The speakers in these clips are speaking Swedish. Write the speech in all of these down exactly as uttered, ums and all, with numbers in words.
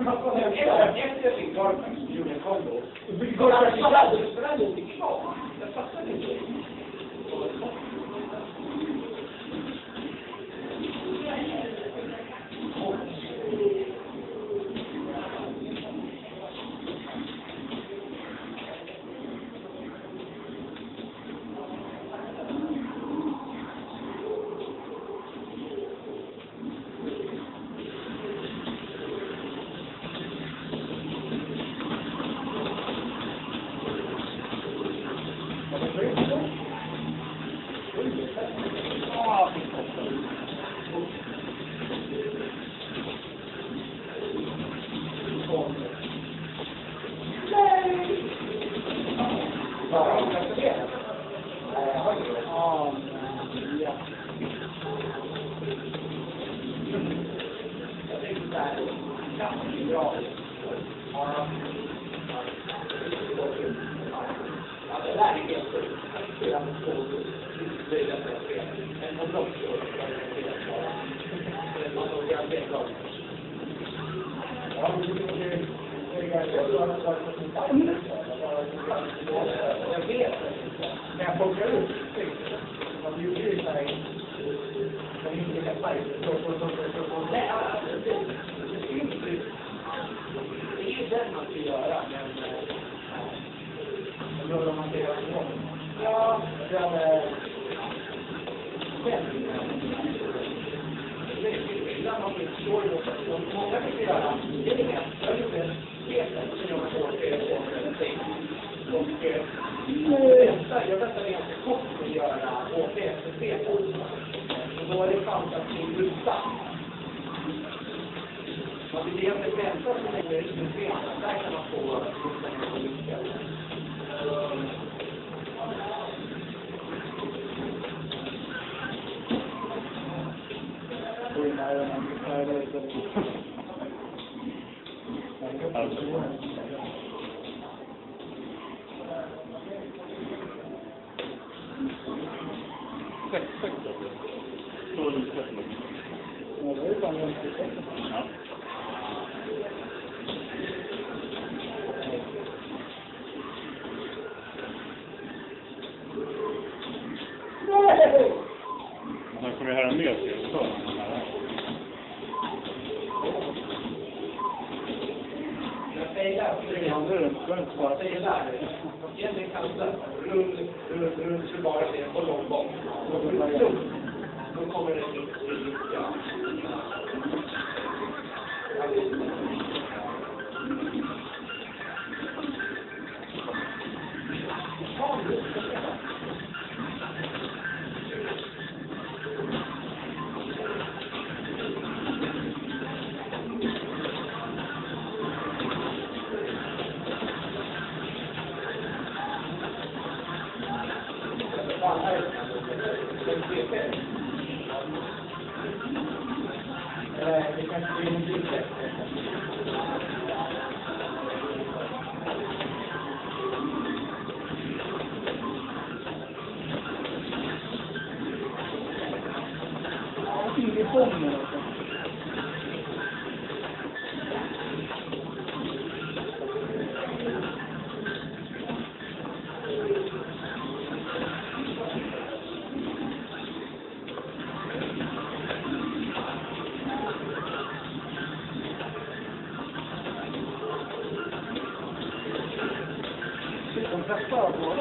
Efter sin Garfax gjorde en kombo. Garfax spelade inte klart. Jag fattar inte. Jag vet när jag plockar ut man blir ju så här man inte kan säga så så så så så det är ju det man ska göra men jag gör man det också ja det är det är ibland man blir så och många kan göra det är inga jag gjorde en som jag får det och jag vet att det är ganska kort att göra och det är för tre år. Då är det chans att bli rusta. Man vill egentligen vänta så länge det är inte där kan man få rusta ner på lycka. Sex, sex då. Så är det sex då. Ja, det är bara en sex. Ja. Sen kommer jag höra mer till så. Jag säger där, han är inte skönt bara. Jag säger där, egentligen kan du runt, runt, runt, så bara det på lång bak. Då kommer det inte att lycka. Det kanske blir en lite. De flesta av våra.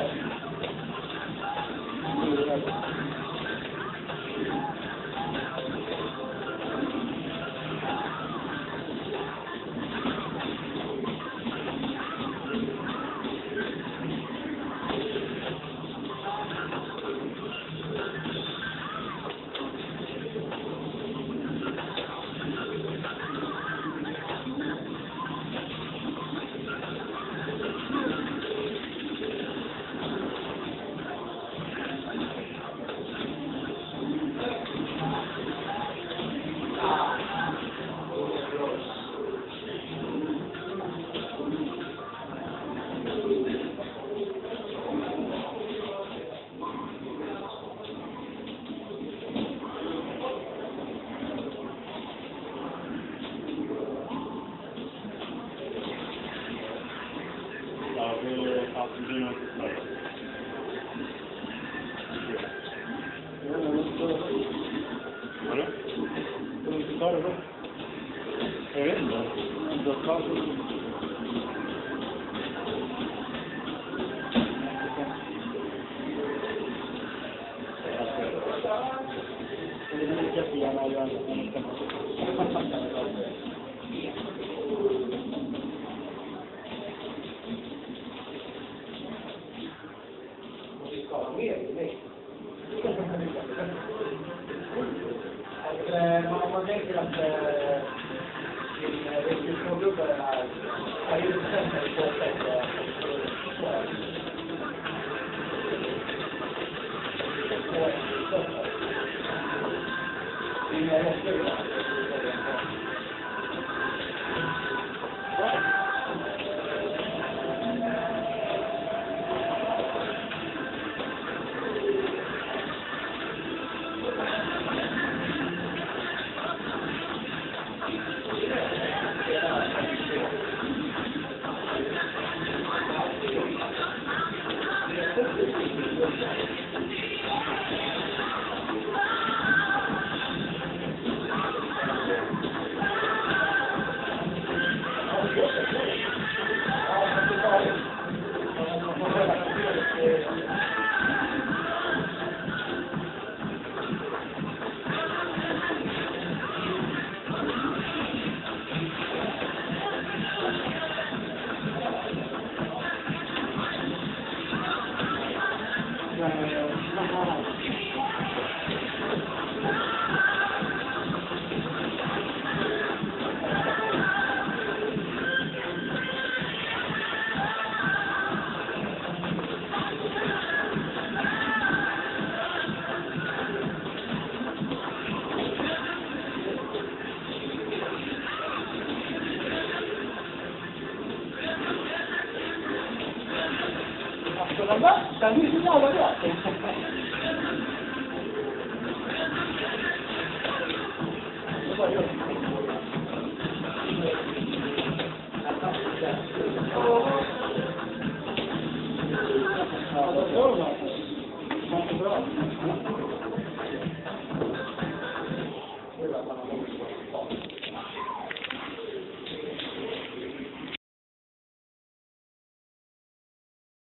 Ja, det är alltid blir något snabbt. Vadå? Det är inte större då. Jag vet inte. Det är klart. Det är lika fina att göra det. Vi ska ha mer i mig. Om man tänker att din smågubbe är har ju bestämt sig på ett sätt. Det är måste ju vara. Den är så jävla bra. Det var ju. Ja, det var bra.